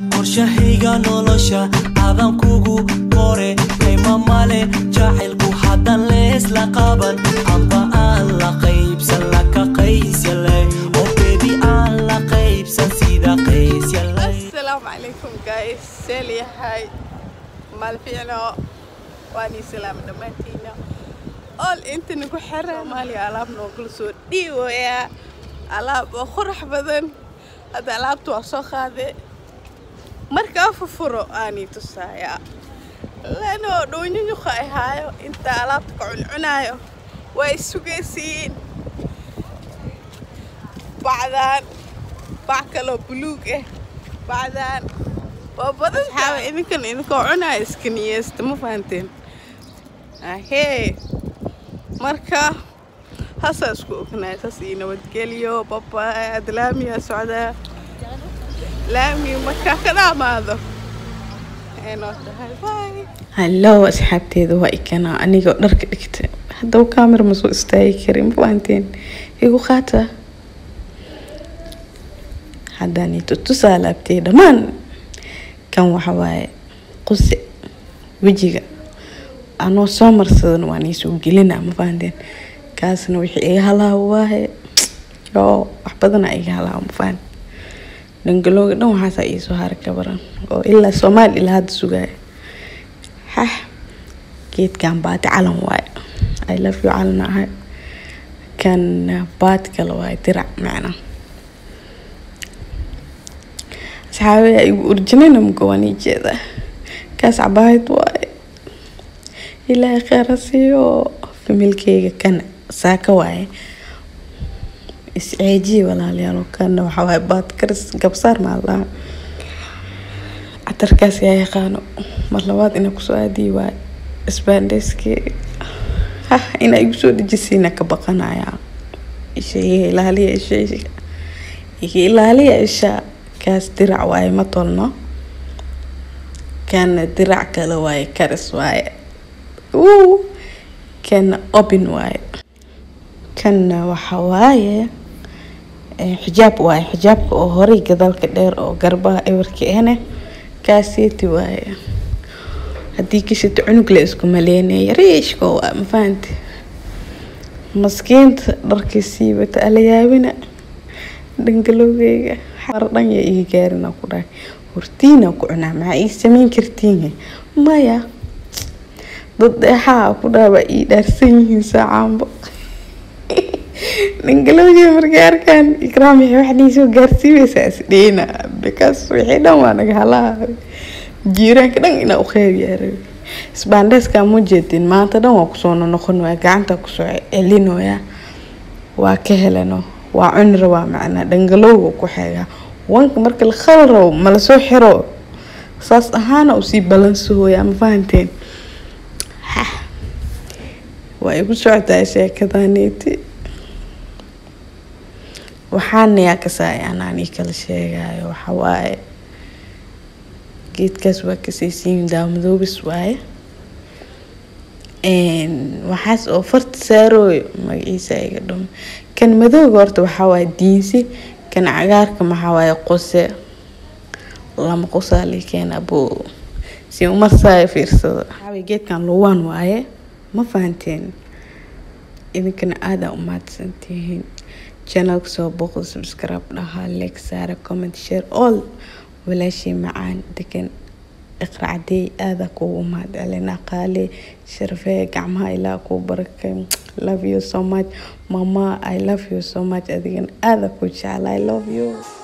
qorshahayga nolosha adan kugu qore qiimo male jacaylku hadan lees la qaban amba aan la qaybsan la ka qaysiyay oo baby aan la qaybsan sida qaysiyay. Assalamu alaikum guys, seli hay malfiino wani salaam dhamaantiina all inta nagu xiran Soomaali alaab noo kala soo dhiiwaya alaab qurux badan hada alaabtu waa soo qaaday marka fufuro aani tusaya lano doonyo khayhayo inta alaabta ka cunayo way sugaysiin بعدان باكلو بلوغ بعدان وبدل حاول إنكم عنا إسكنيست مو فهمتين هي مركا هساسكو كنا تسينا وتقليو بابا أدلامي يا سعداء لامي مركا كذا ماذا هلو أصحابتي ذوقك أنا قدرت أكتب هذا كاميرا مسوي استاي كريم فهمتين يقول خاطر haddaan tusaa laabtay dhamaan kan waxa waaye quse wajiga anoo soo marsadan waan isoo gelina ma fahanteen kaasna wixii ay halaawahay oo wax badan ay halaaw ma fahan dangalooga dhan waxa ay soo har ka baran oo ilaa Soomaali ilaa had sugay geedkan baad calan waaye I love you calana kan baad kale waaye dirac macna صحابي ورجلنا مقواني جدا كاس عبايد واي إلى آخر سيو في ملكي كان ساكا واي إسعاجي ولا ليالو كان وحواي بات كرس قبصار مع الله عتركاس يا يخانو مرلوات إنا كسوادي واي إسباندسكي إنا يقصود جسينا كبقنا يا إشي إلالي إشي إلالي إشي كاس درع واي ما طولنا كان درع كلا واي كرس واي كان أوبن واي كان وحواي حجاب واي حجاب أو هوري كذلك كدير أو قربة إوركي هنا كاسيتي واي هديك شت عنق لإسكو مليانة ريش كوا ما فهمت مسكين ركسي بتقليابنا دنقلوبيga xardhan ya ii gaarina ku dhaay hortiina ku cunaa ma ay sameyn kartiin maya dad waxa ku dhaaba ii dhaarsan yihiin saacaanba dhangalooga markaarkan ikraam wax dhiiso gaarsiibaysa isdheena because wixii dhan waa naga halaa jiiranka dhan ina u khayr yaaro isbaandeska ma jeedin maanta dhan waa ku soo noqon waa gacanta ku soo elinoya waa ka helano وعنر ومعنا دنقلوه وكحيا وانك مرك الخضر وملسو حرو صاص أهانا وسيب بلنسوه يا مفانتين ويقول شعتا شيء كذا نيتي وحاني يا كساي أنا كل شيء وحواي جيت كسوة كسيسين داوم ذوب سواي وحاس أوفرت سارو ما يساي قدوم كان مذوق ورت وحواي دينسي كان عقارك ما حواي قصة لما قصة اللي كان أبو سي عمر صاير في رصد حواي جيت كان لوان وايه ما فهمتين إذا كان هذا أمات سنتين channel سو بوخ سبسكرايب لها لايك سارة كومنت شير all ولا شيء معان دكن اقرأ عدي هذا كو أمات علينا قالي شرفي قعمها إلى كو بركة love you so much mama I love you so much again هذا كل شيء I love you